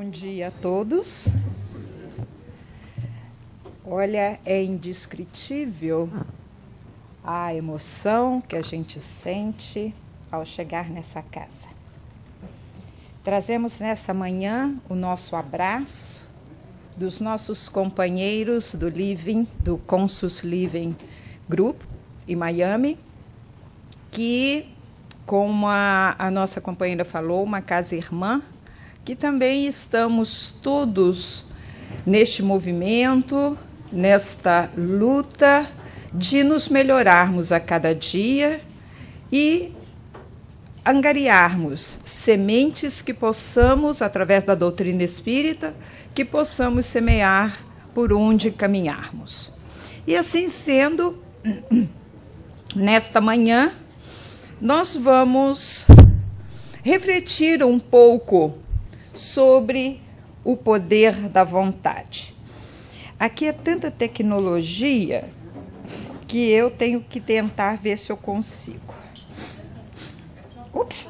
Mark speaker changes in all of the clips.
Speaker 1: Bom dia a todos. Olha, é indescritível a emoção que a gente sente ao chegar nessa casa. Trazemos nessa manhã o nosso abraço dos nossos companheiros do Living, do Consus Living Group em Miami, que, como a nossa companheira falou, uma casa irmã, que também estamos todos neste movimento, nesta luta de nos melhorarmos a cada dia e angariarmos sementes que possamos, através da doutrina espírita, que possamos semear por onde caminharmos. E assim sendo, nesta manhã, nós vamos refletir um pouco sobre o poder da vontade. Aqui é tanta tecnologia que eu tenho que tentar ver se eu consigo. Ups!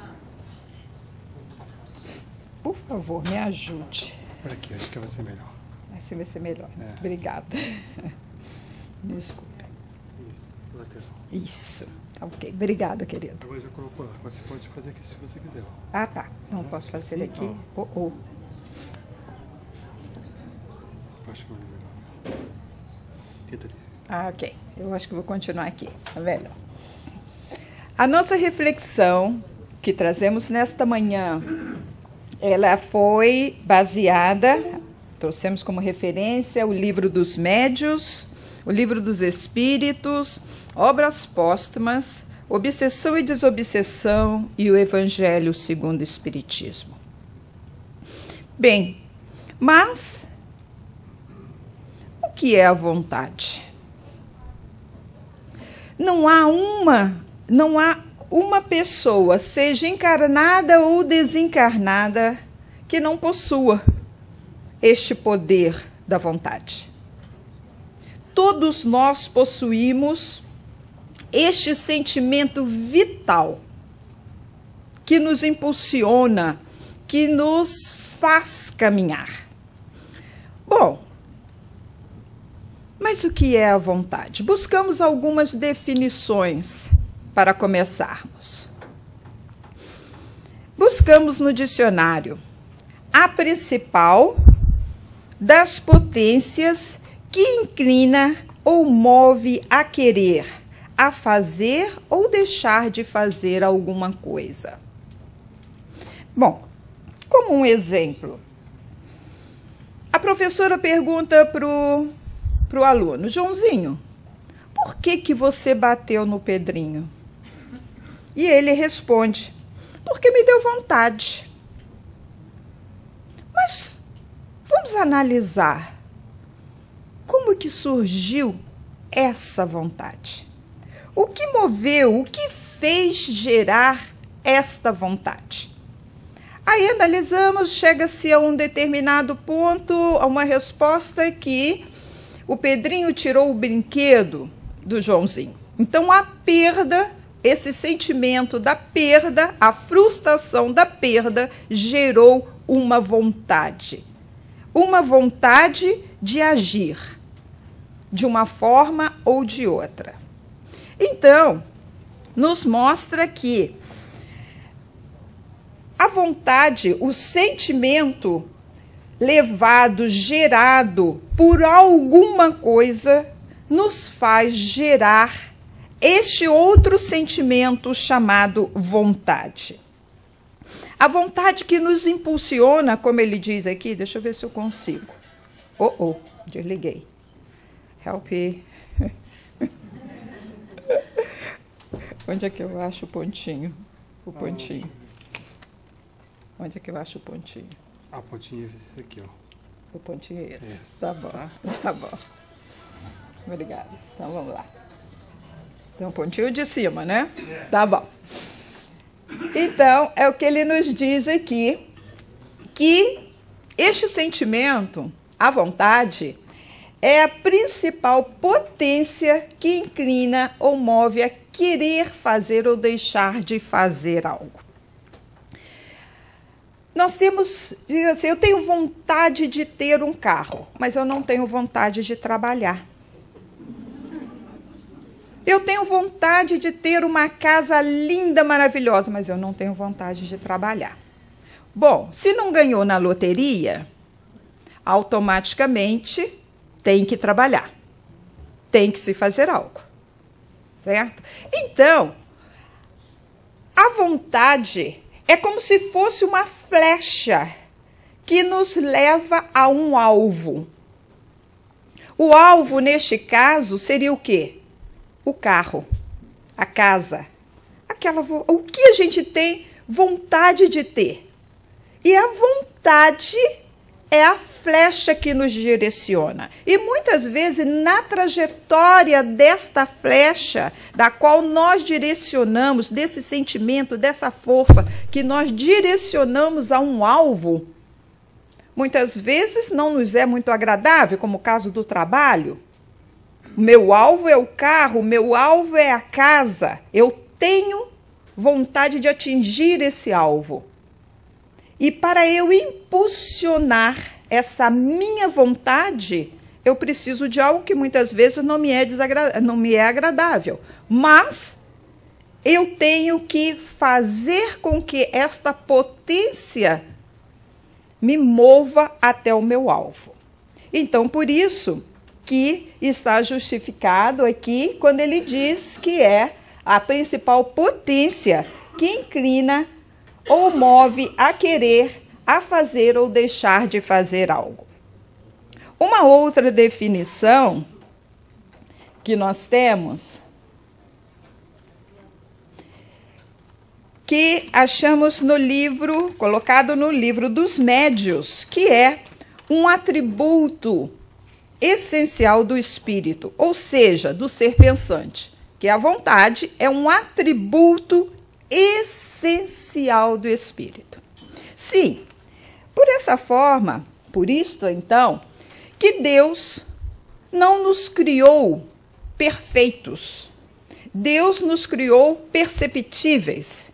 Speaker 1: Por favor, me ajude.
Speaker 2: Por aqui, acho que vai ser melhor.
Speaker 1: Assim vai ser melhor.
Speaker 2: É.
Speaker 1: Obrigada. Desculpe.
Speaker 2: Isso, lateral.
Speaker 1: Isso. Ok. Obrigada, querido.
Speaker 2: Agora já colocou lá. Você pode fazer aqui se você quiser. Ó.
Speaker 1: Ah, tá. Não posso fazer aqui.
Speaker 2: Acho que vai melhor. Tenta ali.
Speaker 1: Ah, ok. Eu acho que vou continuar aqui. Tá vendo? A nossa reflexão que trazemos nesta manhã, ela foi baseada, trouxemos como referência o Livro dos Médiuns, o Livro dos Espíritos, Obras Póstumas, Obsessão e Desobsessão e o Evangelho segundo o Espiritismo. Bem, mas o que é a vontade? Não há uma pessoa, seja encarnada ou desencarnada, que não possua este poder da vontade. Todos nós possuímos este sentimento vital que nos impulsiona, que nos faz caminhar. Bom, mas o que é a vontade? Buscamos algumas definições para começarmos. Buscamos no dicionário a principal das potências que inclina ou move a querer, a fazer ou deixar de fazer alguma coisa. Bom, como um exemplo, a professora pergunta para o aluno: Joãozinho, por que você bateu no Pedrinho? E ele responde: porque me deu vontade. Mas vamos analisar como que surgiu essa vontade. O que moveu, o que fez gerar esta vontade? Aí analisamos, chega-se a um determinado ponto, a uma resposta que o Pedrinho tirou o brinquedo do Joãozinho. Então, a perda, esse sentimento da perda, a frustração da perda, gerou uma vontade de agir de uma forma ou de outra. Então, nos mostra que a vontade, o sentimento levado, gerado por alguma coisa, nos faz gerar este outro sentimento chamado vontade. A vontade que nos impulsiona, como ele diz aqui, deixa eu ver se eu consigo. Desliguei. Help. Onde é que eu acho o pontinho? O pontinho. Onde é que eu acho o pontinho?
Speaker 2: A pontinha é esse aqui, ó.
Speaker 1: O pontinho é esse.
Speaker 2: Esse.
Speaker 1: Tá bom, tá bom. Obrigada. Então, vamos lá. Então, o pontinho de cima, né? Tá bom. Então, é o que ele nos diz aqui, que este sentimento, a vontade, é a principal potência que inclina ou move a querer fazer ou deixar de fazer algo. Nós temos, diz assim, eu tenho vontade de ter um carro, mas eu não tenho vontade de trabalhar. Eu tenho vontade de ter uma casa linda, maravilhosa, mas eu não tenho vontade de trabalhar. Bom, se não ganhou na loteria, automaticamente tem que trabalhar, tem que se fazer algo, certo? Então, a vontade é como se fosse uma flecha que nos leva a um alvo. O alvo, neste caso, seria o quê? O carro, a casa, o que a gente tem vontade de ter. E a vontade é a flecha que nos direciona. E muitas vezes, na trajetória desta flecha, da qual nós direcionamos, desse sentimento, dessa força, que nós direcionamos a um alvo, muitas vezes não nos é muito agradável, como o caso do trabalho. O meu alvo é o carro, o meu alvo é a casa. Eu tenho vontade de atingir esse alvo. E para eu impulsionar essa minha vontade, eu preciso de algo que muitas vezes não me é agradável. Mas eu tenho que fazer com que esta potência me mova até o meu alvo. Então, por isso que está justificado aqui quando ele diz que é a principal potência que inclina ou move a querer, a fazer ou deixar de fazer algo. Uma outra definição que nós temos, que achamos no livro, colocado no livro dos Médios, que é um atributo essencial do espírito, ou seja, do ser pensante, que a vontade é um atributo essencial do espírito. Sim, por essa forma, por isto então, que Deus não nos criou perfeitos. Deus nos criou perfectíveis,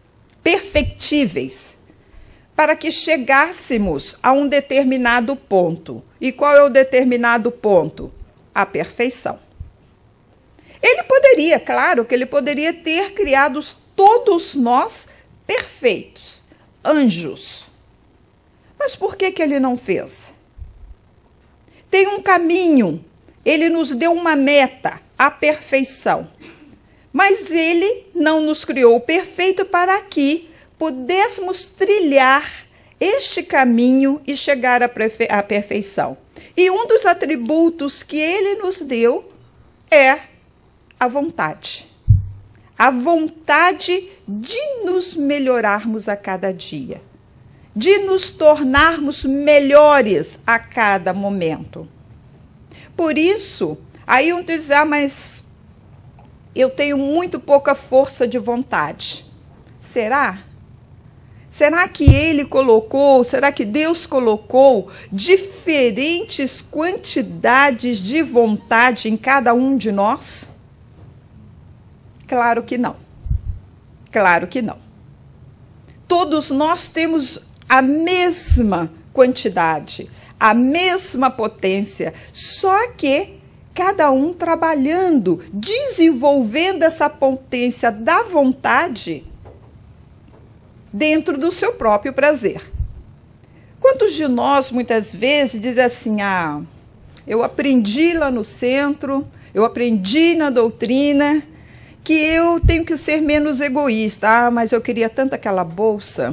Speaker 1: para que chegássemos a um determinado ponto. E qual é o determinado ponto? A perfeição. Ele poderia, claro que ele poderia ter criado todos nós perfeitos, anjos. Mas por que ele não fez? Tem um caminho, ele nos deu uma meta, a perfeição. Mas ele não nos criou perfeito para que pudéssemos trilhar este caminho e chegar à perfeição. E um dos atributos que ele nos deu é a vontade. A vontade de nos melhorarmos a cada dia, de nos tornarmos melhores a cada momento. Por isso, aí um diz, mas eu tenho muito pouca força de vontade. Será? Será que ele colocou, será que Deus colocou diferentes quantidades de vontade em cada um de nós? Claro que não. Claro que não. Todos nós temos a mesma quantidade, a mesma potência, só que cada um trabalhando, desenvolvendo essa potência da vontade dentro do seu próprio prazer. Quantos de nós, muitas vezes, dizem assim, eu aprendi lá no centro, eu aprendi na doutrina, que eu tenho que ser menos egoísta. Mas eu queria tanto aquela bolsa.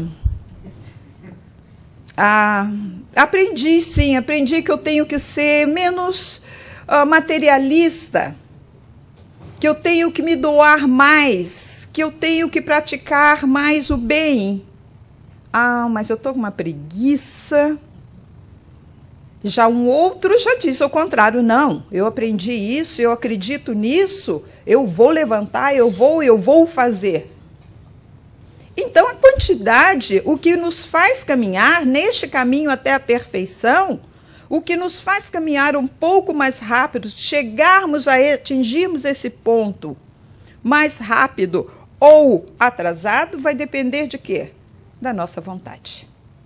Speaker 1: Aprendi, sim, aprendi que eu tenho que ser menos materialista, que eu tenho que me doar mais, que eu tenho que praticar mais o bem. Mas eu estou com uma preguiça. Já um outro já disse ao contrário, não, eu aprendi isso, eu acredito nisso, eu vou levantar, eu vou fazer. Então, a quantidade, o que nos faz caminhar neste caminho até a perfeição, o que nos faz caminhar um pouco mais rápido, chegarmos a atingirmos esse ponto mais rápido ou atrasado, vai depender de quê? Da nossa vontade.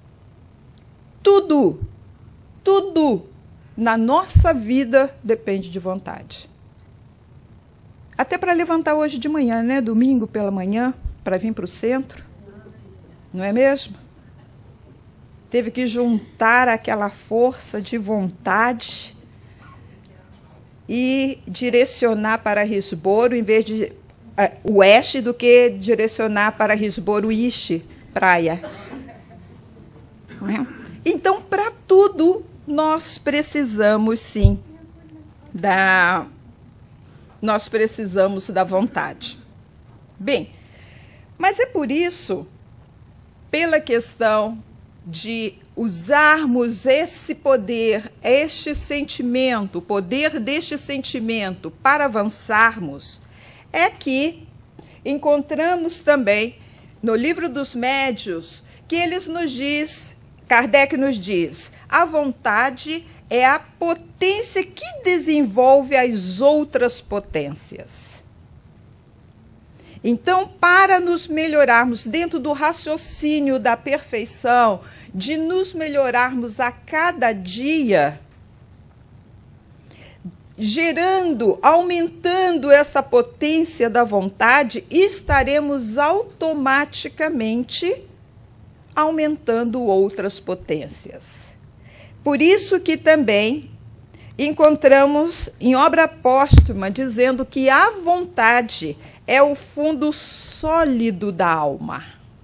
Speaker 1: Tudo, tudo na nossa vida depende de vontade. Até para levantar hoje de manhã, né? Domingo pela manhã, para vir para o centro. Não é mesmo? Teve que juntar aquela força de vontade e direcionar para Risboro, em vez de oeste, do que direcionar para Risboro Ishi, praia. Então, para tudo, nós precisamos, sim, nós precisamos da vontade. Bem, mas é por isso, pela questão de usarmos esse poder, este sentimento, o poder deste sentimento para avançarmos, é que encontramos também no Livro dos Médiuns que eles nos diz, Kardec nos diz, a vontade é a potência que desenvolve as outras potências. Então, para nos melhorarmos dentro do raciocínio da perfeição, de nos melhorarmos a cada dia, aumentando essa potência da vontade, estaremos automaticamente aumentando outras potências. Por isso que também encontramos em obra póstuma dizendo que a vontade é o fundo sólido da alma.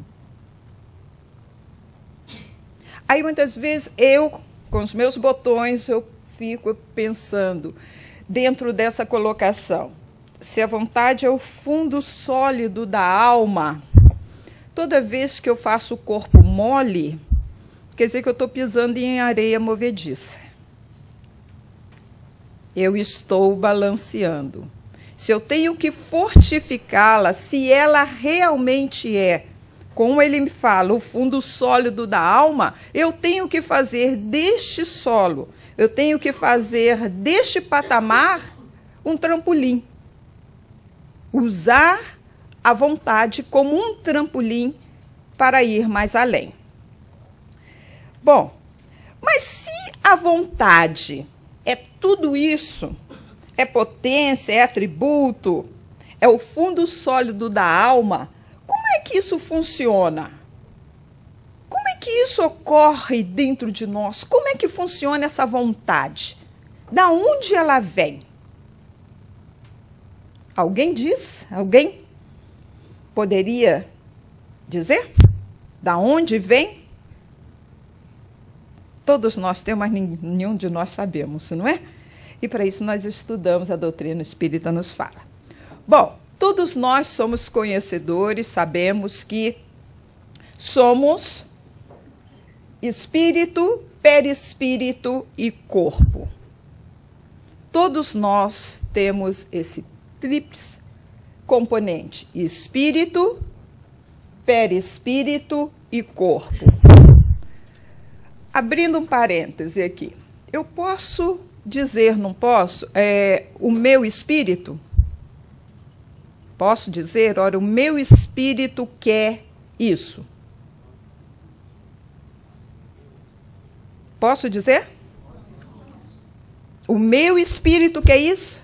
Speaker 1: Aí muitas vezes eu, com os meus botões, eu fico pensando dentro dessa colocação. Se a vontade é o fundo sólido da alma, toda vez que eu faço o corpo mole, quer dizer que eu estou pisando em areia movediça. Eu estou balanceando. Se eu tenho que fortificá-la, se ela realmente é, como ele me fala, o fundo sólido da alma, eu tenho que fazer deste solo, eu tenho que fazer deste patamar um trampolim. Usar a vontade como um trampolim para ir mais além. Bom, mas se a vontade é tudo isso, é potência, é atributo, é o fundo sólido da alma, como é que isso funciona? Como é que isso ocorre dentro de nós? Como é que funciona essa vontade? Da onde ela vem? Alguém diz? Alguém poderia dizer? Da onde vem? Todos nós temos, mas nenhum de nós sabemos, não é? E para isso nós estudamos, a doutrina espírita nos fala. Bom, todos nós somos conhecedores, sabemos que somos espírito, perispírito e corpo. Todos nós temos esse tríplice componente: espírito, perispírito e corpo. Abrindo um parêntese aqui, eu posso dizer, não posso, o meu espírito? Posso dizer, ora, o meu espírito quer isso. Posso dizer? O meu espírito quer isso?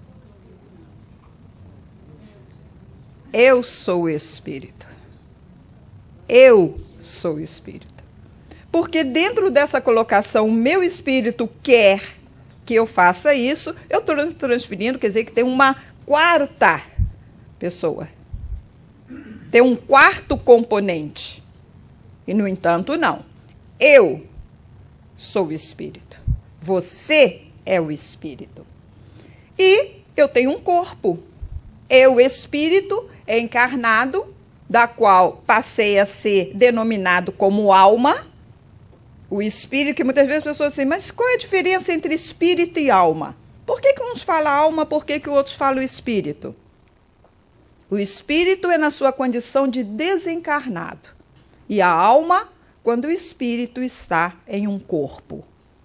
Speaker 1: Eu sou o espírito. Eu sou o espírito. Porque dentro dessa colocação, o meu espírito quer que eu faça isso, eu estou transferindo, quer dizer que tem uma quarta pessoa. Tem um quarto componente. E, no entanto, não. Eu sou o espírito. Você é o espírito. E eu tenho um corpo. Eu, espírito, encarnado, da qual passei a ser denominado como alma. O espírito, que muitas vezes as pessoas dizem, mas qual é a diferença entre espírito e alma? Por que uns falam alma, por que outros falam espírito? O espírito é na sua condição de desencarnado. E a alma, quando o espírito está em um corpo.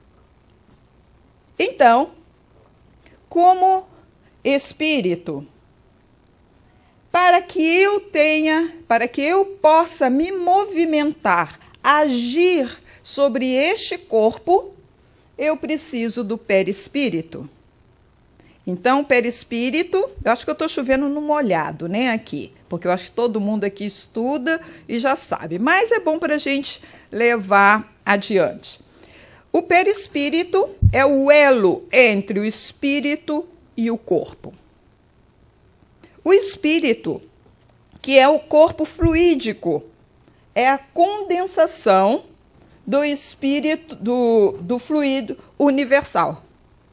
Speaker 1: Então, como espírito, para que eu possa me movimentar, agir sobre este corpo, eu preciso do perispírito. Então, o perispírito, eu acho que eu estou chovendo no molhado, né, aqui, porque eu acho que todo mundo aqui estuda e já sabe, mas é bom para a gente levar adiante. O perispírito é o elo entre o espírito e o corpo. O espírito, que é o corpo fluídico, é a condensação do espírito, do fluido universal.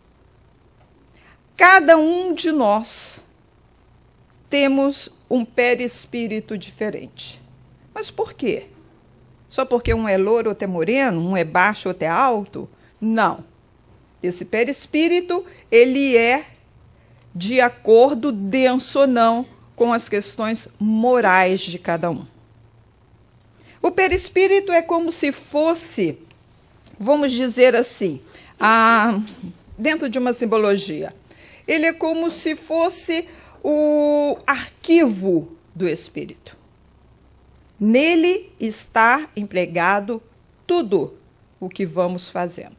Speaker 1: Cada um de nós temos um perispírito diferente. Mas por quê? Só porque um é louro, outro é moreno, um é baixo, outro é alto? Não. Esse perispírito, ele é de acordo, denso ou não, com as questões morais de cada um. O perispírito é como se fosse, vamos dizer assim, dentro de uma simbologia, ele é como se fosse o arquivo do espírito. Nele está empregado tudo o que vamos fazendo.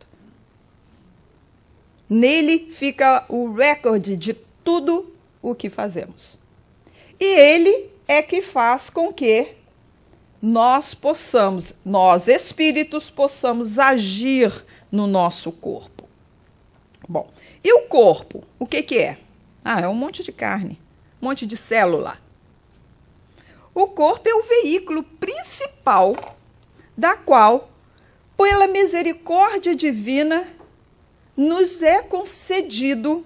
Speaker 1: Nele fica o recorde de tudo o que fazemos. E ele é que faz com que nós espíritos, possamos agir no nosso corpo. Bom, e o corpo? O que é? É um monte de carne, um monte de célula. O corpo é o veículo principal da qual, pela misericórdia divina, nos é concedido,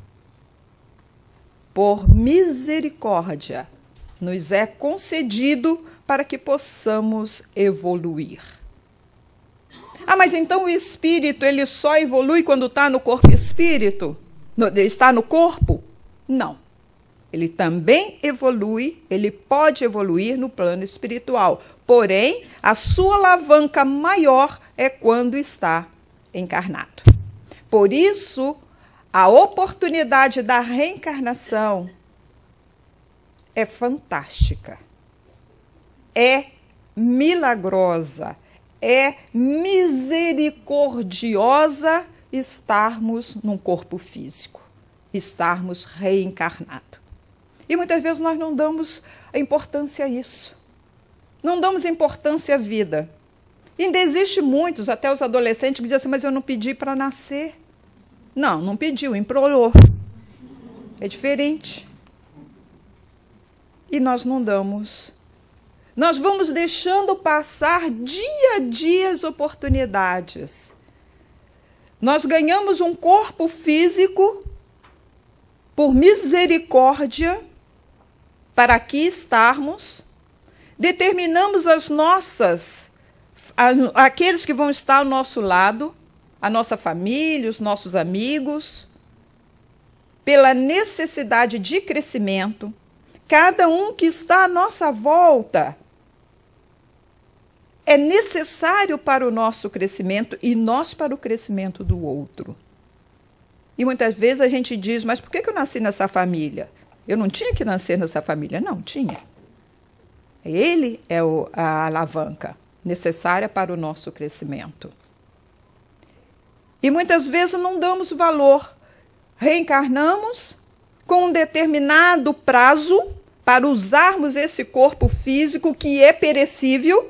Speaker 1: por misericórdia, nos é concedido para que possamos evoluir. Mas então o espírito, ele só evolui quando está no corpo espírito? Está no corpo? Não. Ele também evolui, ele pode evoluir no plano espiritual. Porém, a sua alavanca maior é quando está encarnado. Por isso, a oportunidade da reencarnação é fantástica, é milagrosa, é misericordiosa estarmos num corpo físico, estarmos reencarnados. E muitas vezes nós não damos importância a isso. Não damos importância à vida. E ainda existe muitos, até os adolescentes, que dizem assim, mas eu não pedi para nascer. Não pediu, implorou. É diferente. E nós não damos. Nós vamos deixando passar dia a dia as oportunidades. Nós ganhamos um corpo físico por misericórdia para aqui estarmos. Determinamos aqueles que vão estar ao nosso lado, a nossa família, os nossos amigos, pela necessidade de crescimento. Cada um que está à nossa volta é necessário para o nosso crescimento e nós para o crescimento do outro. E muitas vezes a gente diz, mas por que eu nasci nessa família? Eu não tinha que nascer nessa família. Não, tinha. Ele é a alavanca necessária para o nosso crescimento. E muitas vezes não damos valor. Reencarnamos com um determinado prazo para usarmos esse corpo físico que é perecível.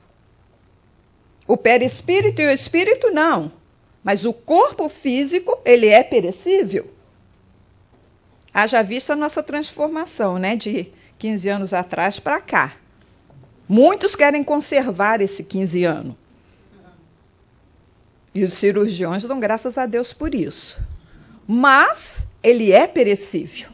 Speaker 1: O perispírito e o espírito não. Mas o corpo físico, ele é perecível. Haja visto a nossa transformação, né, de 15 anos atrás para cá. Muitos querem conservar esse 15 anos. E os cirurgiões dão graças a Deus por isso. Mas ele é perecível.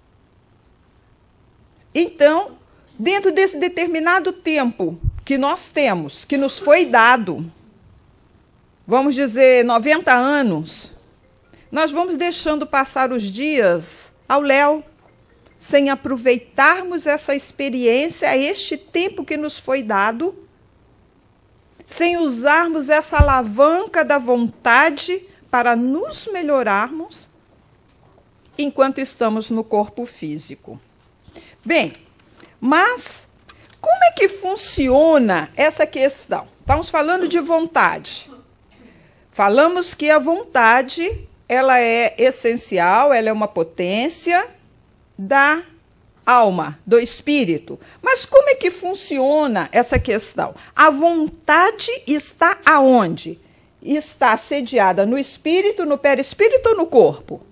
Speaker 1: Então, dentro desse determinado tempo que nós temos, que nos foi dado, vamos dizer 90 anos, nós vamos deixando passar os dias ao léu, sem aproveitarmos essa experiência, este tempo que nos foi dado, sem usarmos essa alavanca da vontade para nos melhorarmos enquanto estamos no corpo físico. Bem, mas como é que funciona essa questão? Estamos falando de vontade. Falamos que a vontade, ela é essencial, ela é uma potência da alma, do espírito. Mas como é que funciona essa questão? A vontade está aonde? Está sediada no espírito, no perispírito ou no corpo?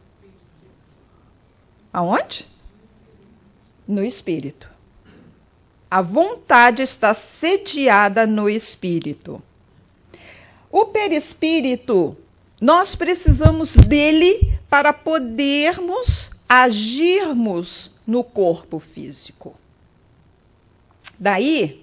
Speaker 1: Aonde? No espírito. A vontade está sediada no espírito. O perispírito, nós precisamos dele para podermos agirmos no corpo físico. Daí,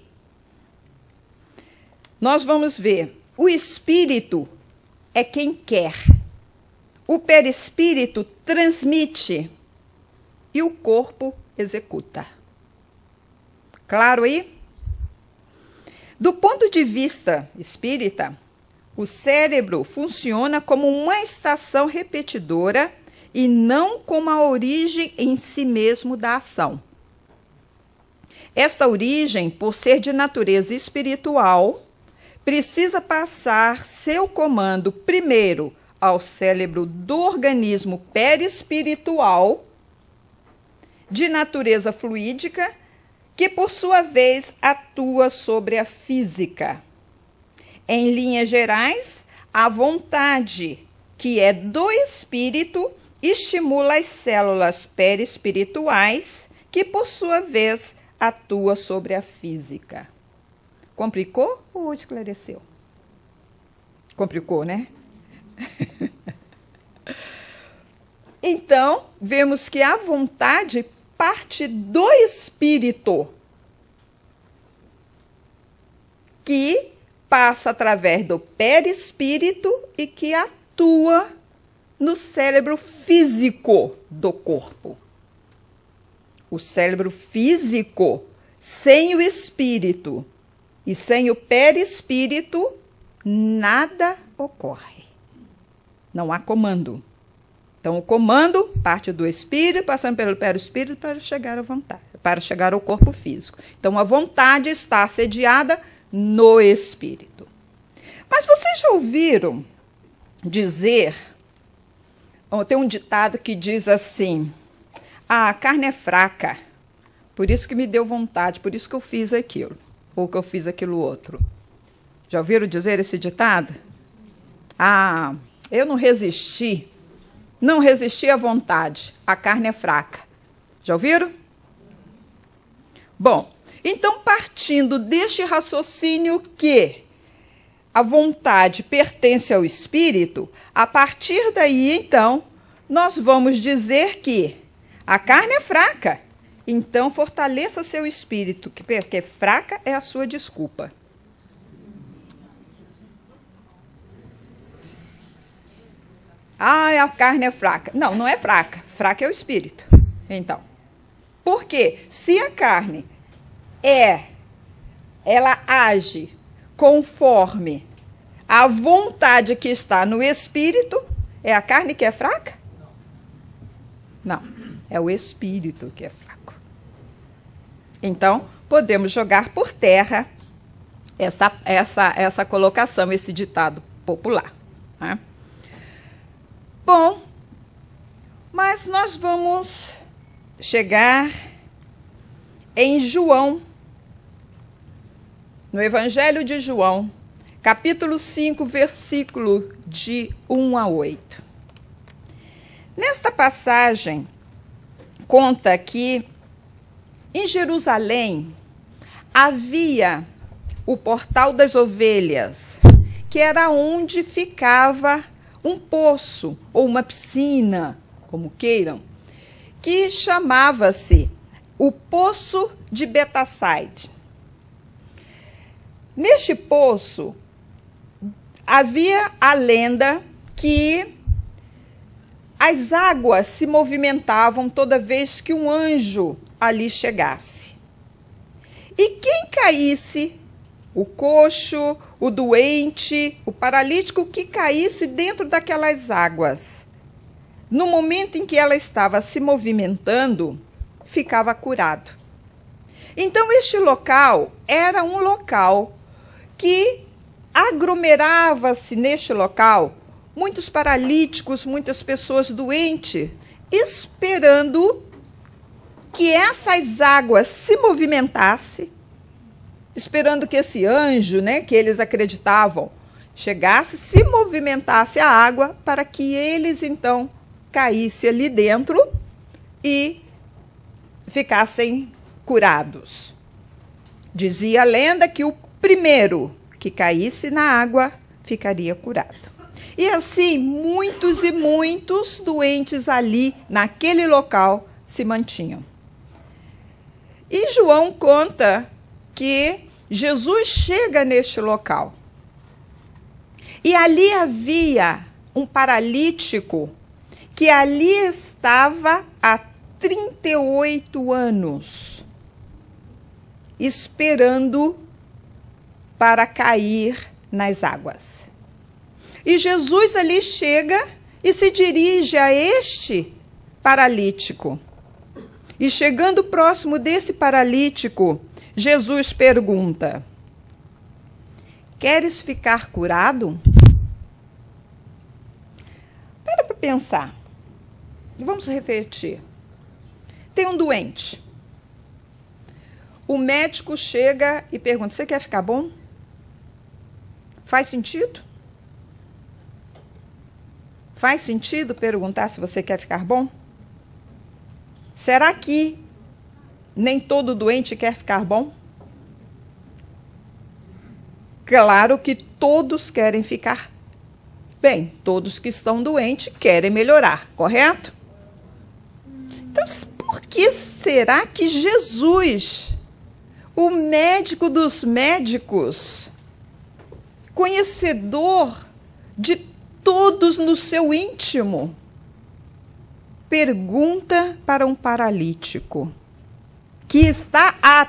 Speaker 1: nós vamos ver, o espírito é quem quer. O perispírito transmite e o corpo executa. Claro aí? Do ponto de vista espírita, o cérebro funciona como uma estação repetidora e não como a origem em si mesmo da ação. Esta origem, por ser de natureza espiritual, precisa passar seu comando primeiro ao cérebro do organismo perispiritual, de natureza fluídica, que por sua vez atua sobre a física. Em linhas gerais, a vontade, que é do espírito, estimula as células perispirituais, que por sua vez atua sobre a física. Complicou ou esclareceu? Complicou, né? Então, vemos que a vontade parte do espírito, que passa através do perispírito e que atua no cérebro físico do corpo. O cérebro físico, sem o espírito e sem o perispírito, nada ocorre. Não há comando. Então, o comando parte do espírito, passando pelo perispírito para chegar à vontade, para chegar ao corpo físico. Então, a vontade está sediada no espírito. Mas vocês já ouviram dizer, tem um ditado que diz assim, a carne é fraca, por isso que me deu vontade, por isso que eu fiz aquilo, ou que eu fiz aquilo outro. Já ouviram dizer esse ditado? Ah, eu não resisti à vontade, a carne é fraca. Já ouviram? Bom, então partindo deste raciocínio que a vontade pertence ao espírito, a partir daí, então, nós vamos dizer que a carne é fraca. Então, fortaleça seu espírito, porque fraca é a sua desculpa. Ah, a carne é fraca. Não, não é fraca. Fraca é o espírito. Então, por quê? Se a carne ela age conforme a vontade que está no espírito, é a carne que é fraca? Não, é o espírito que é fraco. Então, podemos jogar por terra essa colocação, esse ditado popular, né? Bom, mas nós vamos chegar em João, no Evangelho de João, capítulo 5, versículo de 1 a 8. Nesta passagem, conta que em Jerusalém havia o Portal das Ovelhas, que era onde ficava um poço ou uma piscina, como queiram, que chamava-se o Poço de Betsaida. Neste poço havia a lenda que as águas se movimentavam toda vez que um anjo ali chegasse. E quem caísse, o coxo, o doente, o paralítico que caísse dentro daquelas águas, no momento em que ela estava se movimentando, ficava curado. Então, este local era um local que aglomerava-se neste local muitos paralíticos, muitas pessoas doentes, esperando que essas águas se movimentassem, esperando que esse anjo, né, que eles acreditavam, chegasse, se movimentasse a água para que eles, então, caíssem ali dentro e ficassem curados. Dizia a lenda que o primeiro que caísse na água ficaria curado. E assim, muitos e muitos doentes ali, naquele local, se mantinham. E João conta que Jesus chega neste local. E ali havia um paralítico que ali estava há 38 anos, esperando para cair nas águas. E Jesus ali chega e se dirige a este paralítico. E chegando próximo desse paralítico, Jesus pergunta: queres ficar curado? Para pensar. Vamos refletir. Tem um doente. O médico chega e pergunta: você quer ficar bom? Faz sentido? Faz sentido perguntar se você quer ficar bom? Será que nem todo doente quer ficar bom? Claro que todos querem ficar bem. Todos que estão doentes querem melhorar, correto? Então, por que será que Jesus, o médico dos médicos, conhecedor de todos no seu íntimo, pergunta para um paralítico que está há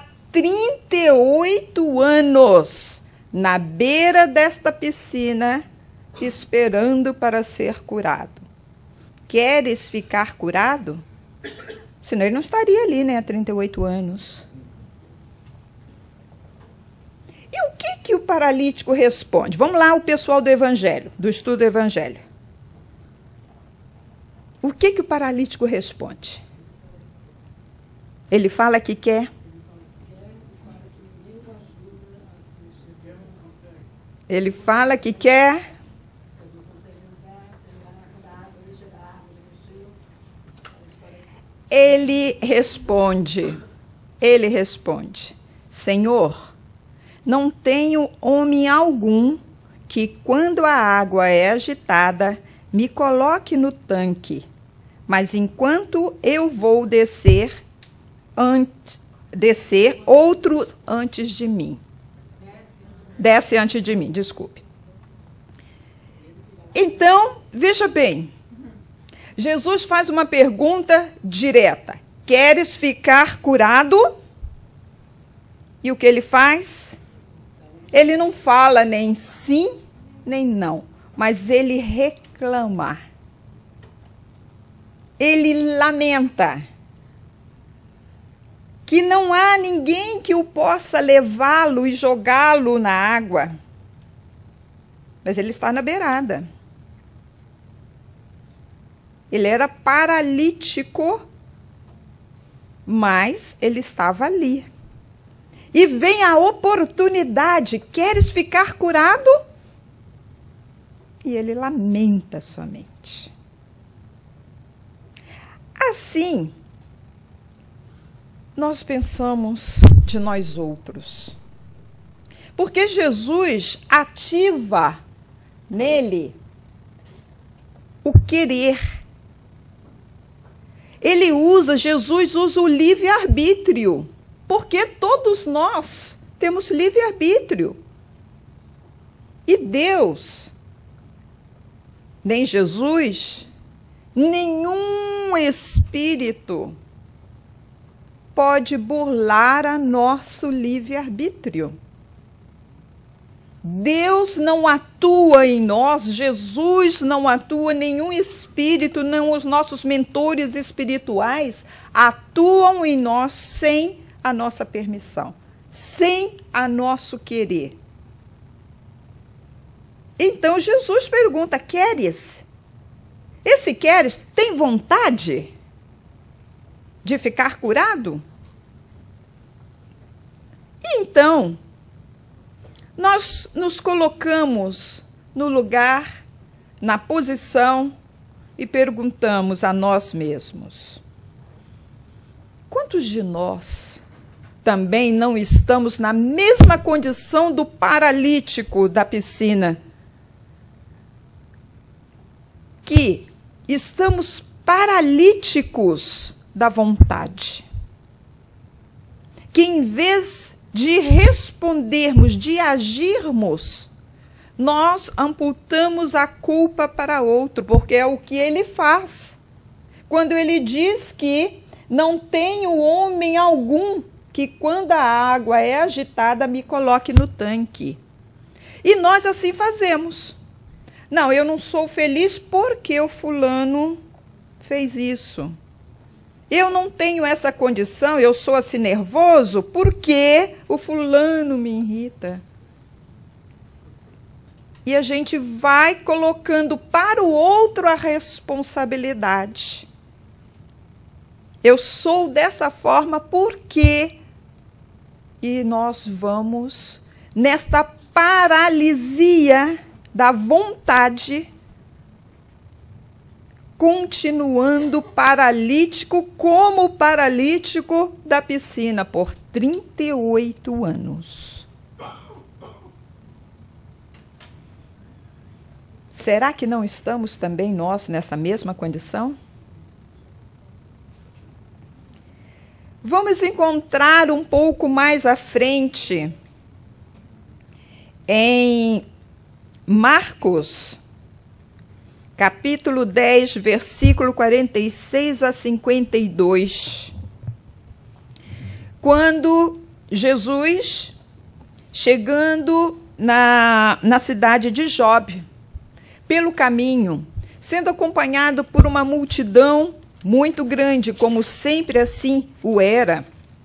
Speaker 1: 38 anos na beira desta piscina, esperando para ser curado: queres ficar curado? Senão ele não estaria ali, né, há 38 anos. E o que o paralítico responde? Vamos lá, o pessoal do Evangelho, do estudo do Evangelho. O que o paralítico responde? Ele fala que quer. Ele fala que quer. Ele responde, Senhor, não tenho homem algum que, quando a água é agitada, me coloque no tanque, mas enquanto eu vou descer, outro antes de mim. Desce antes de mim, desculpe. Então, veja bem, Jesus faz uma pergunta direta: queres ficar curado? E o que ele faz? Ele não fala nem sim, nem não, mas ele reclama. Ele lamenta que não há ninguém que o possa levá-lo e jogá-lo na água. Mas ele está na beirada. Ele era paralítico, mas ele estava ali. E vem a oportunidade: queres ficar curado? E ele lamenta somente. Assim, nós pensamos de nós outros. Porque Jesus ativa nele o querer. Jesus usa o livre-arbítrio, porque todos nós temos livre-arbítrio. E Deus, nem Jesus, nenhum espírito pode burlar a nosso livre-arbítrio. Deus não atua em nós, Jesus não atua, nenhum espírito, nem os nossos mentores espirituais atuam em nós sem a nossa permissão, sem a nosso querer. Então Jesus pergunta: queres? Esse queres tem vontade de ficar curado? E então, nós nos colocamos no lugar, na posição e perguntamos a nós mesmos: quantos de nós também não estamos na mesma condição do paralítico da piscina? Que estamos paralíticos da vontade. Que em vez de respondermos, de agirmos, nós amputamos a culpa para outro, porque é o que ele faz. Quando ele diz que não tenho homem algum que, quando a água é agitada, me coloque no tanque. E nós assim fazemos. Não, eu não sou feliz porque o fulano fez isso. Eu não tenho essa condição, eu sou assim nervoso porque o fulano me irrita. E a gente vai colocando para o outro a responsabilidade. Eu sou dessa forma porque... E nós vamos nesta paralisia da vontade, continuando paralítico como o paralítico da piscina por 38 anos. Será que não estamos também nós nessa mesma condição? Vamos encontrar um pouco mais à frente em Marcos, capítulo 10, versículo 46 a 52. Quando Jesus, chegando na cidade de Jope, pelo caminho, sendo acompanhado por uma multidão muito grande, como sempre assim o era,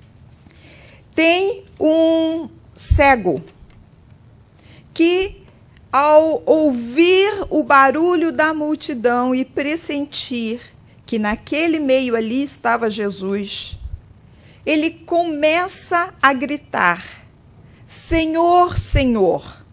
Speaker 1: tem um cego que, ao ouvir o barulho da multidão e pressentir que naquele meio ali estava Jesus, ele começa a gritar: Senhor, Senhor,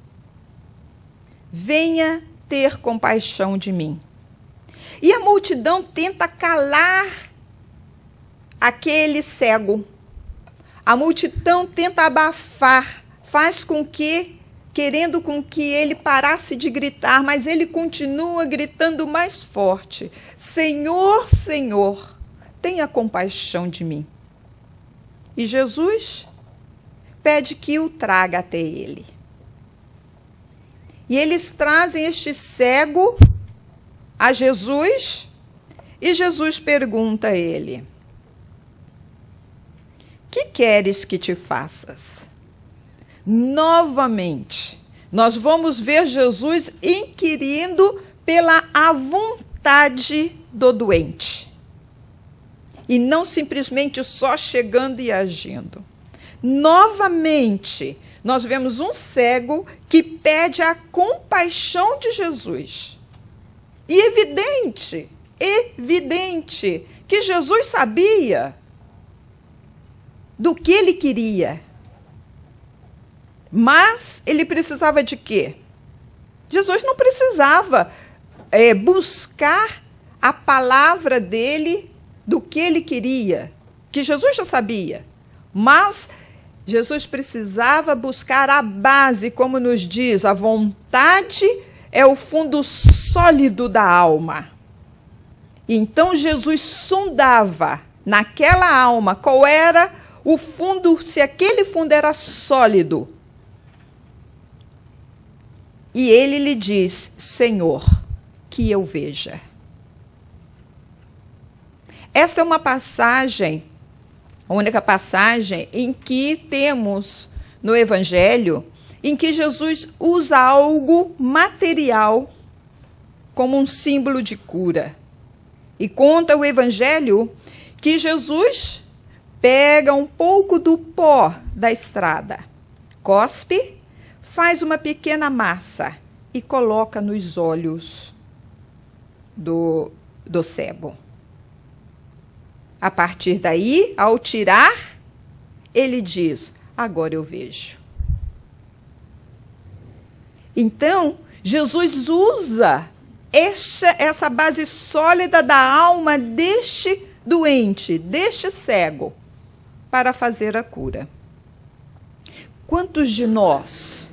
Speaker 1: venha ter compaixão de mim. E a multidão tenta calar aquele cego. A multidão tenta abafar, faz com que, querendo com que ele parasse de gritar, mas ele continua gritando mais forte: Senhor, Senhor, tenha compaixão de mim. E Jesus pede que o traga até ele. E eles trazem este cego a Jesus, e Jesus pergunta a ele: que queres que te faças? Novamente, nós vamos ver Jesus inquirindo pela a vontade do doente. E não simplesmente só chegando e agindo. Novamente, nós vemos um cego que pede a compaixão de Jesus. E evidente que Jesus sabia do que ele queria. Mas ele precisava de quê? Jesus não precisava buscar a palavra dele do que ele queria, que Jesus já sabia. Mas Jesus precisava buscar a base, como nos diz, a vontade é o fundo sólido da alma. Então Jesus sondava naquela alma qual era o fundo, se aquele fundo era sólido. E ele lhe diz: Senhor, que eu veja. Esta é uma passagem, a única passagem em que temos no Evangelho, em que Jesus usa algo material como um símbolo de cura. E conta o Evangelho que Jesus pega um pouco do pó da estrada, cospe, faz uma pequena massa e coloca nos olhos do cego. A partir daí, ao tirar, ele diz: agora eu vejo. Então, Jesus usa essa base sólida da alma deste doente, deste cego, para fazer a cura. Quantos de nós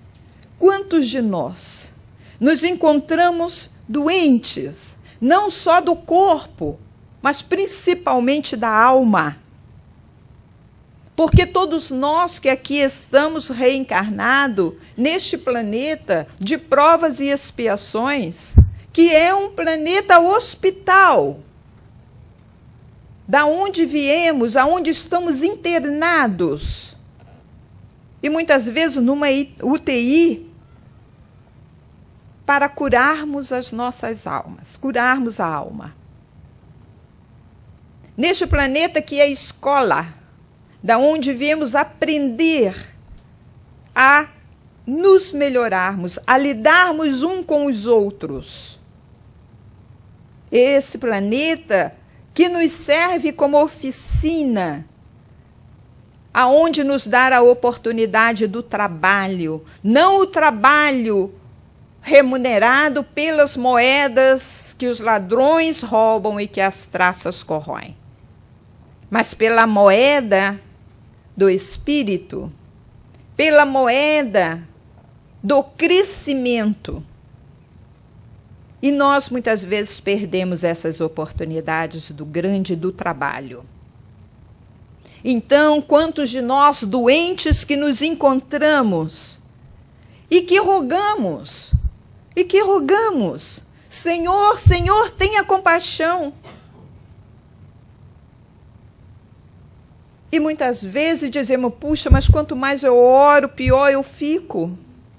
Speaker 1: nos encontramos doentes, não só do corpo, mas principalmente da alma? Porque todos nós que aqui estamos reencarnados neste planeta de provas e expiações, que é um planeta hospital, da onde viemos, aonde estamos internados, e muitas vezes numa UTI, para curarmos as nossas almas, curarmos a alma. Neste planeta que é escola, da onde viemos aprender a nos melhorarmos, a lidarmos um com os outros. Esse planeta que nos serve como oficina, aonde nos dá a oportunidade do trabalho, não o trabalho remunerado pelas moedas que os ladrões roubam e que as traças corroem, mas pela moeda do espírito, pela moeda do crescimento. E nós muitas vezes perdemos essas oportunidades do grande do trabalho. Então, quantos de nós doentes que nos encontramos e que rogamos, Senhor, Senhor, tenha compaixão. E muitas vezes dizemos: puxa, mas quanto mais eu oro, pior eu fico.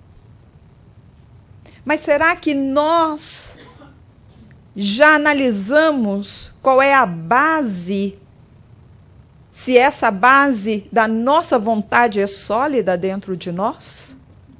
Speaker 1: Mas será que nós já analisamos qual é a base, se essa base da nossa vontade é sólida dentro de nós?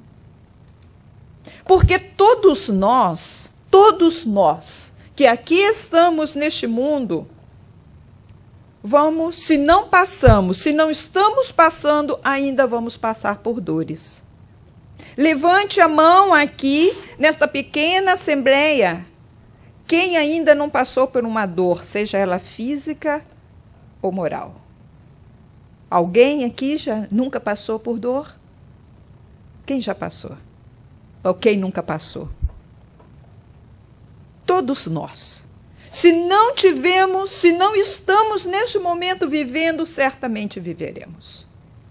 Speaker 1: Porque todos nós que aqui estamos neste mundo, vamos, se não passamos, se não estamos passando, ainda vamos passar por dores. Levante a mão aqui, nesta pequena assembleia, quem ainda não passou por uma dor, seja ela física ou moral. Alguém aqui já nunca passou por dor? Quem já passou? Ou quem nunca passou? Todos nós. Se não tivemos, se não estamos neste momento vivendo, certamente viveremos.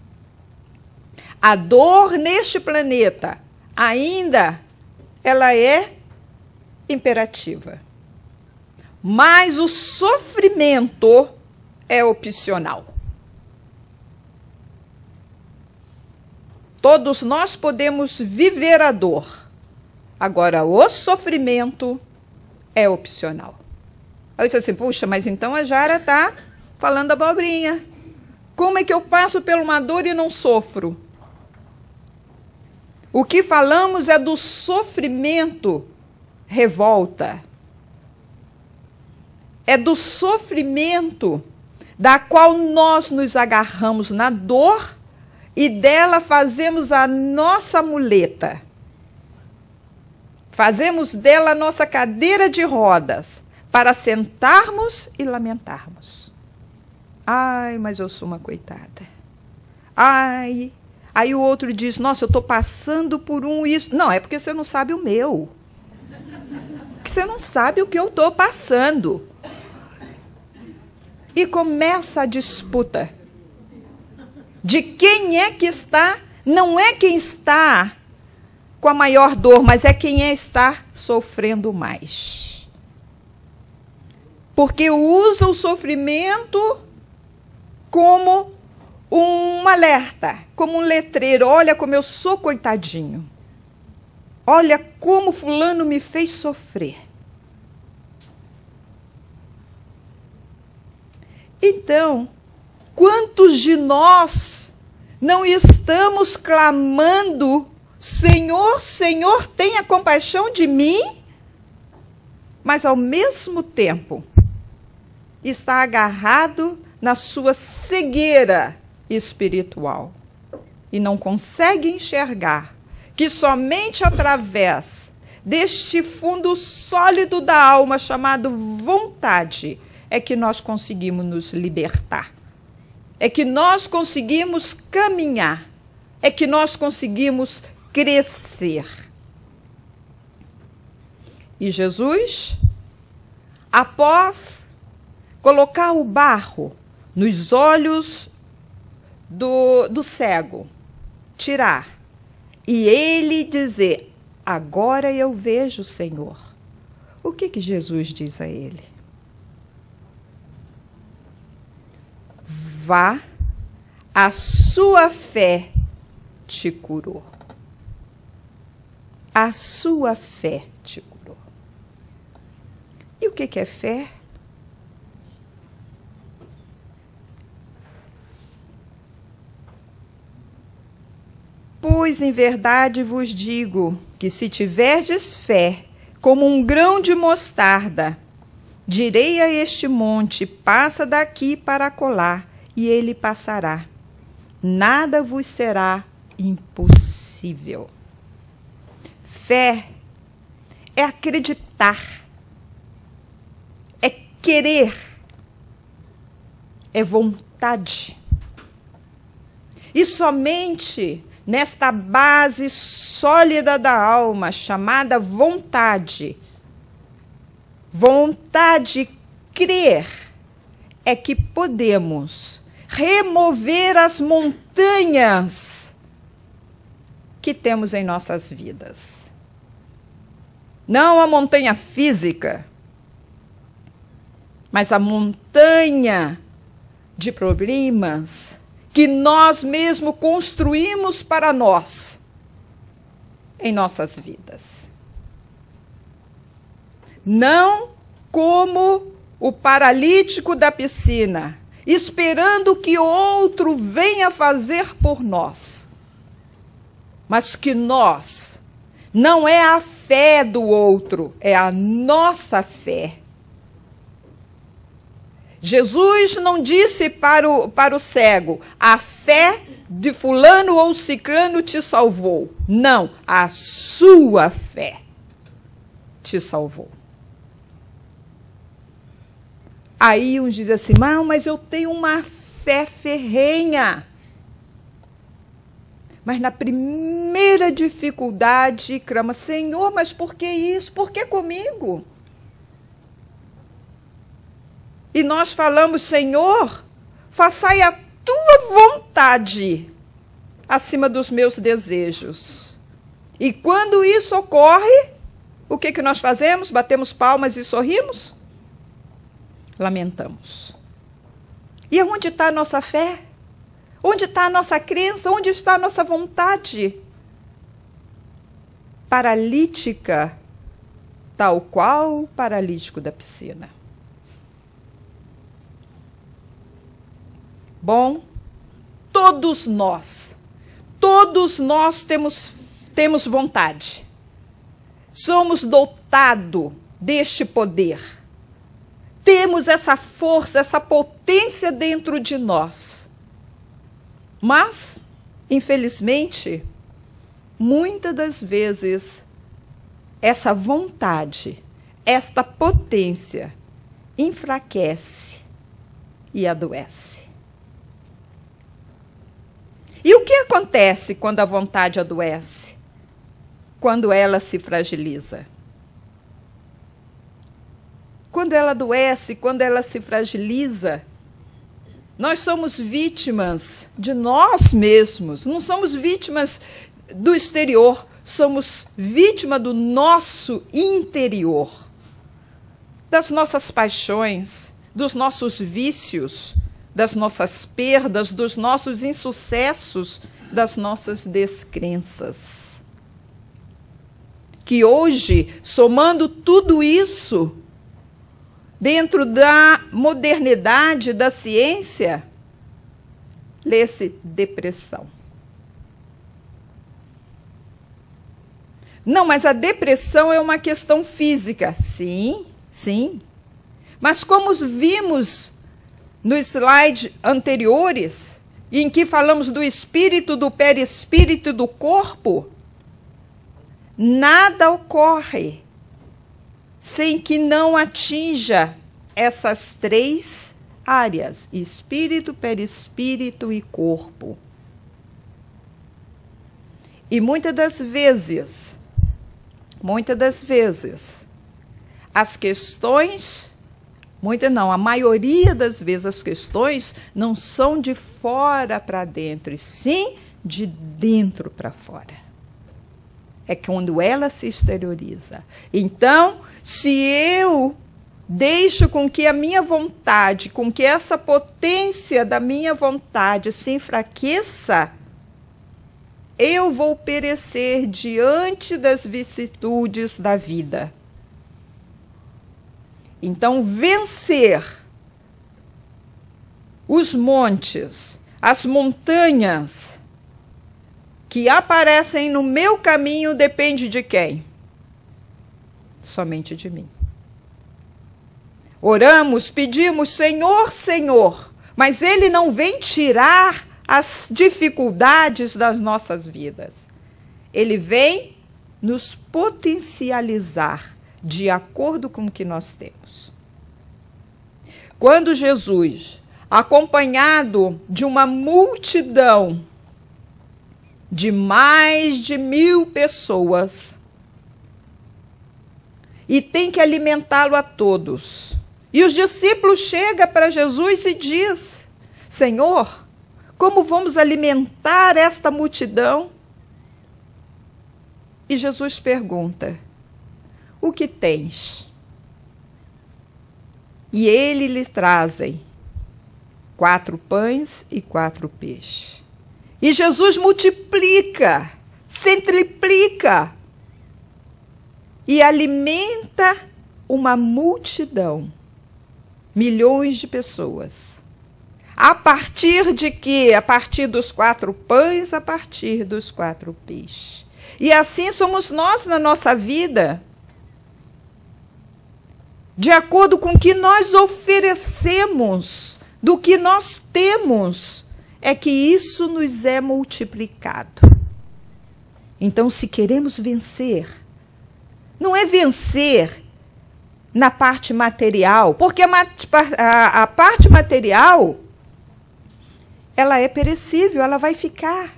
Speaker 1: A dor neste planeta ainda ela é imperativa. Mas o sofrimento é opcional. Todos nós podemos viver a dor. Agora, o sofrimento é opcional. Aí eu disse assim: puxa, mas então a Jara está falando abobrinha. Como é que eu passo por uma dor e não sofro? O que falamos é do sofrimento revolta. É do sofrimento da qual nós nos agarramos na dor e dela fazemos a nossa muleta. Fazemos dela a nossa cadeira de rodas para sentarmos e lamentarmos. Ai, mas eu sou uma coitada. Ai. Aí o outro diz: nossa, eu estou passando por isso. Não, é porque você não sabe o meu. Porque você não sabe o que eu estou passando. E começa a disputa de quem é que está, não é quem está com a maior dor, mas é quem está sofrendo mais. Porque usa o sofrimento como um alerta, como um letreiro. Olha como eu sou coitadinho. Olha como fulano me fez sofrer. Então, quantos de nós não estamos clamando Senhor, Senhor, tenha compaixão de mim, mas ao mesmo tempo está agarrado na sua cegueira espiritual e não consegue enxergar que somente através deste fundo sólido da alma chamado vontade é que nós conseguimos nos libertar, é que nós conseguimos caminhar, é que nós conseguimos crescer. E Jesus, após colocar o barro nos olhos do cego, tirar, e ele dizer, agora eu vejo, Senhor. O que Jesus diz a ele? Vá, a sua fé te curou. A sua fé te curou. E o que é fé? Pois em verdade vos digo que se tiverdes fé como um grão de mostarda, direi a este monte, passa daqui para acolá, e ele passará. Nada vos será impossível. Fé é acreditar, é querer, é vontade. E somente nesta base sólida da alma, chamada vontade, vontade, crer, é que podemos remover as montanhas que temos em nossas vidas. Não a montanha física, mas a montanha de problemas que nós mesmos construímos para nós em nossas vidas. Não como o paralítico da piscina, esperando que outro venha fazer por nós. Mas que nós, não é a fé do outro, é a nossa fé. Jesus não disse para o cego, a fé de fulano ou ciclano te salvou. Não, a sua fé te salvou. Aí uns dizem assim, mas eu tenho uma fé ferrenha. Mas na primeira dificuldade, clama, Senhor, mas por que isso? Por que comigo? E nós falamos, Senhor, façai a tua vontade acima dos meus desejos. E quando isso ocorre, o que nós fazemos? Batemos palmas e sorrimos? Lamentamos. E onde está a nossa fé? Onde está a nossa crença? Onde está a nossa vontade? Paralítica, tal qual o paralítico da piscina. Bom, todos nós temos vontade. Somos dotados deste poder. Temos essa força, essa potência dentro de nós. Mas, infelizmente, muitas das vezes, essa vontade, esta potência, enfraquece e adoece. E o que acontece quando a vontade adoece? Quando ela se fragiliza? Quando ela adoece, quando ela se fragiliza, nós somos vítimas de nós mesmos. Não somos vítimas do exterior, somos vítimas do nosso interior. Das nossas paixões, dos nossos vícios, das nossas perdas, dos nossos insucessos, das nossas descrenças. Que hoje, somando tudo isso, dentro da modernidade, da ciência, lê-se depressão. Não, mas a depressão é uma questão física. Sim, sim. Mas como vimos nos slides anteriores, em que falamos do espírito, do perispírito e do corpo, nada ocorre sem que não atinja essas três áreas: espírito, perispírito e corpo. E muitas das vezes, as questões, muitas não, a maioria das vezes as questões não são de fora para dentro, e sim de dentro para fora. É quando ela se exterioriza. Então, se eu deixo com que a minha vontade, com que essa potência da minha vontade se enfraqueça, eu vou perecer diante das vicissitudes da vida. Então, vencer os montes, as montanhas que aparecem no meu caminho depende de quem? Somente de mim. Oramos, pedimos, Senhor, Senhor, mas Ele não vem tirar as dificuldades das nossas vidas. Ele vem nos potencializar de acordo com o que nós temos. Quando Jesus, acompanhado de uma multidão de mais de 1000 pessoas, e tem que alimentá-lo a todos, e os discípulos chegam para Jesus e diz: Senhor, como vamos alimentar esta multidão? E Jesus pergunta: o que tens? E ele lhe trazem 4 pães e 4 peixes. E Jesus multiplica, centriplica e alimenta uma multidão, milhões de pessoas. A partir de quê? A partir dos 4 pães, a partir dos 4 peixes. E assim somos nós na nossa vida. De acordo com o que nós oferecemos, do que nós temos, é que isso nos é multiplicado. Então, se queremos vencer, não é vencer na parte material, porque a parte material, ela é perecível, ela vai ficar.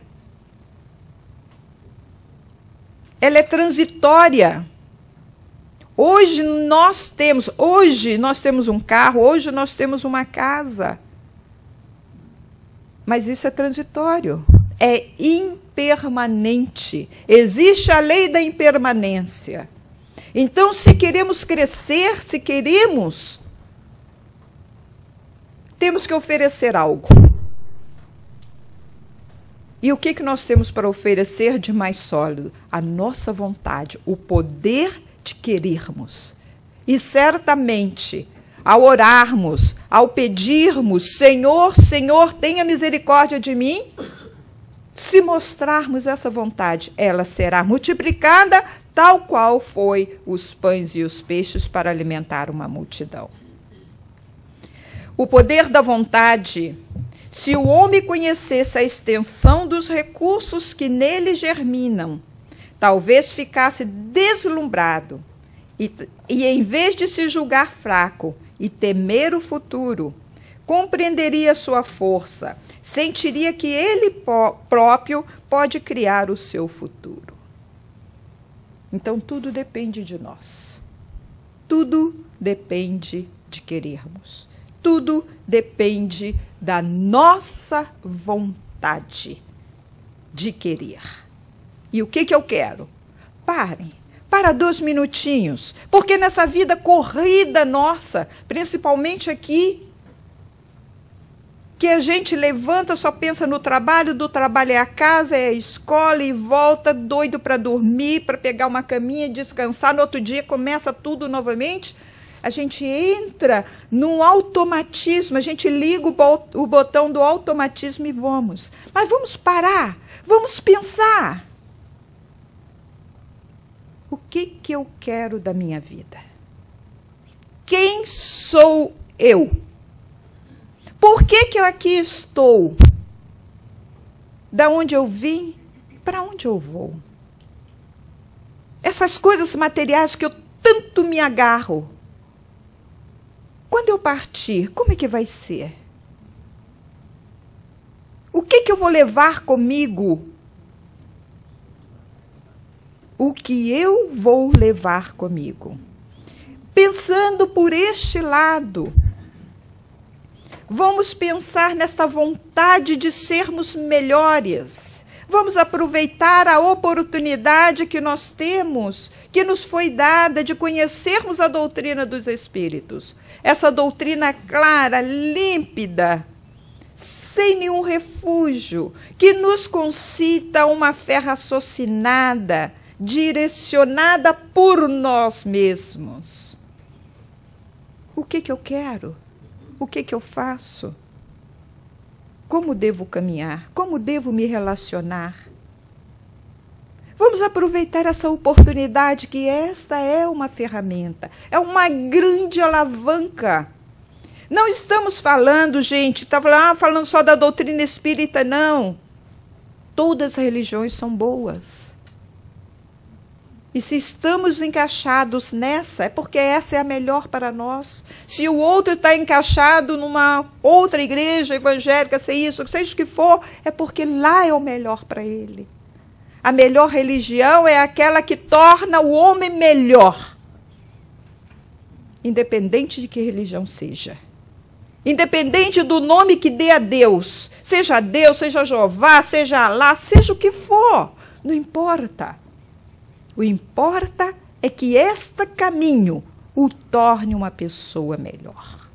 Speaker 1: Ela é transitória. Hoje nós temos um carro, hoje nós temos uma casa. Mas isso é transitório, é impermanente. Existe a lei da impermanência. Então, se queremos crescer, se queremos, temos que oferecer algo. E o que nós temos para oferecer de mais sólido? A nossa vontade, o poder de querermos. E certamente, ao orarmos, ao pedirmos, Senhor, Senhor, tenha misericórdia de mim, se mostrarmos essa vontade, ela será multiplicada, tal qual foi os pães e os peixes para alimentar uma multidão. O poder da vontade, se o homem conhecesse a extensão dos recursos que nele germinam, talvez ficasse deslumbrado e em vez de se julgar fraco e temer o futuro, compreenderia sua força, sentiria que ele próprio pode criar o seu futuro. Então, tudo depende de nós. Tudo depende de querermos. Tudo depende da nossa vontade de querer. E o que eu quero? Parem. Para 2 minutinhos. Porque nessa vida corrida nossa, principalmente aqui, que a gente levanta, só pensa no trabalho, do trabalho é a casa, é a escola e volta doido para dormir, para pegar uma caminha, descansar, no outro dia começa tudo novamente. A gente entra num automatismo, a gente liga o botão do automatismo e vamos. Mas vamos parar, vamos pensar. O que eu quero da minha vida? Quem sou eu? Por que eu aqui estou? Da onde eu vim? Para onde eu vou? Essas coisas materiais que eu tanto me agarro. Quando eu partir, como é que vai ser? O que eu vou levar comigo? O que eu vou levar comigo? Pensando por este lado, vamos pensar nesta vontade de sermos melhores. Vamos aproveitar a oportunidade que nós temos, que nos foi dada de conhecermos a doutrina dos Espíritos. Essa doutrina clara, límpida, sem nenhum refúgio, que nos concita uma fé raciocinada, direcionada por nós mesmos. O que eu quero? O que eu faço? Como devo caminhar? Como devo me relacionar? Vamos aproveitar essa oportunidade, que esta é uma ferramenta, é uma grande alavanca. Não estamos falando, gente, falando só da doutrina espírita, não. Todas as religiões são boas. E se estamos encaixados nessa, é porque essa é a melhor para nós. Se o outro está encaixado numa outra igreja evangélica, seja o que for, é porque lá é o melhor para ele. A melhor religião é aquela que torna o homem melhor. Independente de que religião seja. Independente do nome que dê a Deus. Seja Deus, seja Jeová, seja Alá, seja o que for. Não importa. O importa é que este caminho o torne uma pessoa melhor.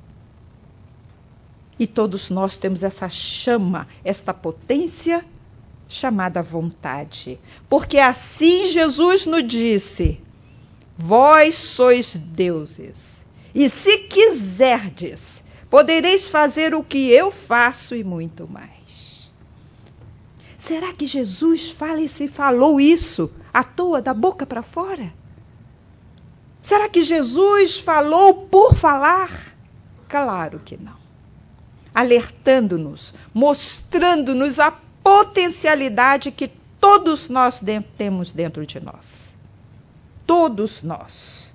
Speaker 1: E todos nós temos essa chama, esta potência chamada vontade. Porque assim Jesus nos disse: vós sois deuses, e se quiserdes, podereis fazer o que eu faço e muito mais. Será que Jesus falou isso à toa, da boca para fora? Será que Jesus falou por falar? Claro que não. Alertando-nos, mostrando-nos a potencialidade que todos nós temos dentro de nós. Todos nós.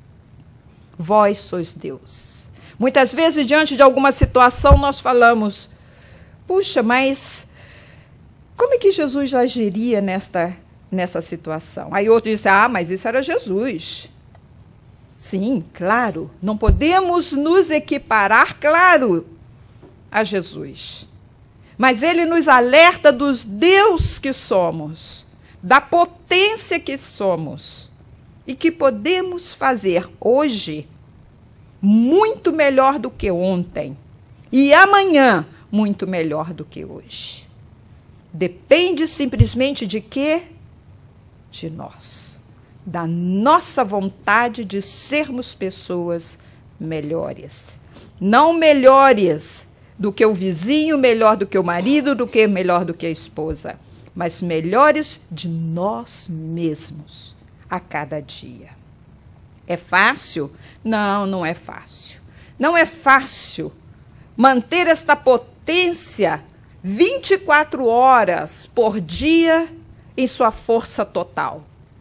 Speaker 1: Vós sois Deus. Muitas vezes, diante de alguma situação, nós falamos: puxa, mas como é que Jesus agiria nessa situação? Aí outro disse: mas isso era Jesus. Sim, claro, não podemos nos equiparar, claro, a Jesus. Mas ele nos alerta dos Deus que somos, da potência que somos, e que podemos fazer hoje muito melhor do que ontem, e amanhã muito melhor do que hoje. Depende simplesmente de quê? De nós. Da nossa vontade de sermos pessoas melhores. Não melhores do que o vizinho, melhor do que o marido, melhor do que a esposa, mas melhores de nós mesmos a cada dia. É fácil? Não, não é fácil. Não é fácil manter esta potência 24 horas por dia em sua força total.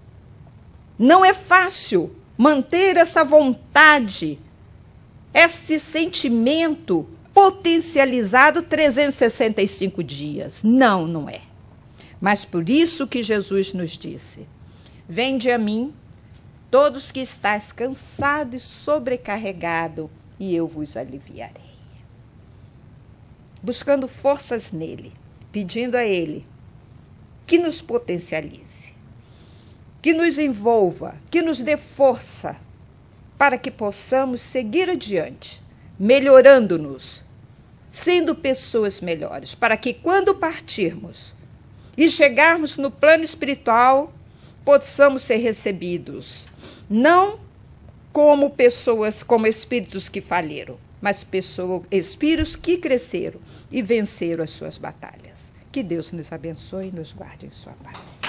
Speaker 1: Não é fácil manter essa vontade, esse sentimento potencializado 365 dias. Não, não é. Mas por isso que Jesus nos disse: vinde a mim, todos que estáis cansados e sobrecarregados, e eu vos aliviarei. Buscando forças nele, pedindo a ele que nos potencialize, que nos envolva, que nos dê força, para que possamos seguir adiante, melhorando-nos, sendo pessoas melhores, para que quando partirmos e chegarmos no plano espiritual, possamos ser recebidos, não como pessoas, como espíritos que falharam, mas espíritos que cresceram e venceram as suas batalhas. Que Deus nos abençoe e nos guarde em sua paz.